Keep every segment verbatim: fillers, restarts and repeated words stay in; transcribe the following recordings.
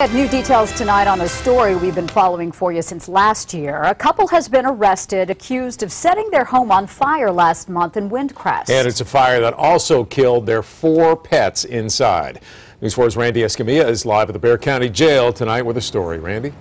New details tonight on a story we've been following for you since last year. A couple has been arrested accused of setting their home on fire last month in Windcrest. And it's a fire that also killed their four pets inside. News four's Randy Escamilla is live at the Bexar County Jail tonight with a story. Randy?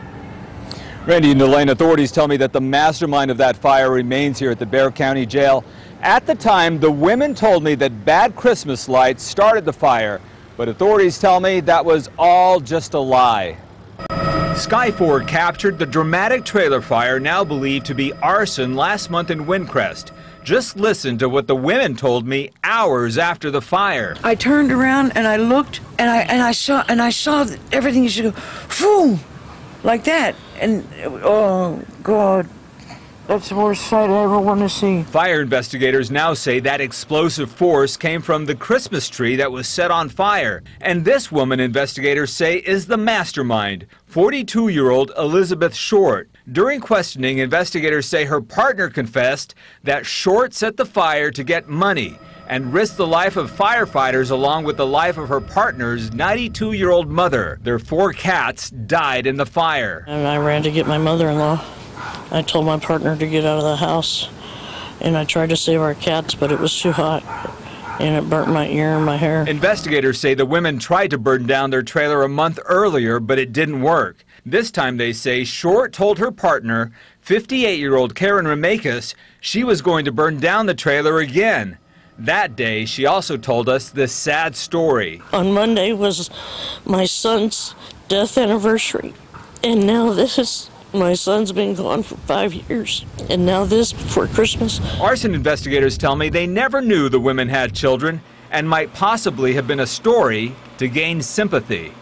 Randy and Elaine, authorities tell me that the mastermind of that fire remains here at the Bexar County Jail. At the time, the women told me that bad Christmas lights started the fire. But authorities tell me that was all just a lie. Skyforward captured the dramatic trailer fire now believed to be arson last month in Windcrest. Just listen to what the women told me hours after the fire. I turned around and I looked and I and I saw and I saw everything used to go, boom, like that. And oh God. That's the worst sight I ever want to see. Fire investigators now say that explosive force came from the Christmas tree that was set on fire. And this woman, investigators say, is the mastermind, forty-two-year-old Elizabeth Short. During questioning, investigators say her partner confessed that Short set the fire to get money and risked the life of firefighters along with the life of her partner's ninety-two-year-old mother. Their four cats died in the fire. And I ran to get my mother-in-law. I told my partner to get out of the house, and I tried to save our cats, but it was too hot, and it burnt my ear and my hair. Investigators say the women tried to burn down their trailer a month earlier, but it didn't work. This time, they say, Short told her partner, fifty-eight-year-old Karen Remakis, she was going to burn down the trailer again. That day, she also told us this sad story. On Monday was my son's death anniversary, and now this is... My son's been gone for five years, and now this before Christmas. Arson investigators tell me they never knew the women had children and might possibly have been a story to gain sympathy.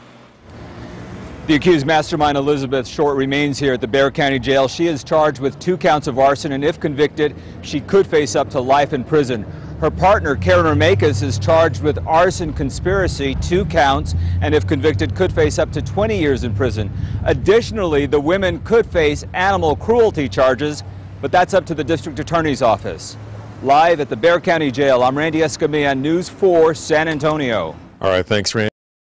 The accused mastermind Elizabeth Short remains here at the Bexar County Jail. She is charged with two counts of arson, and if convicted, she could face up to life in prison. Her partner, Karen Remakis, is charged with arson conspiracy, two counts, and if convicted, could face up to twenty years in prison. Additionally, the women could face animal cruelty charges, but that's up to the district attorney's office. Live at the Bexar County Jail, I'm Randy Escamilla, News four, San Antonio. All right, thanks, Randy.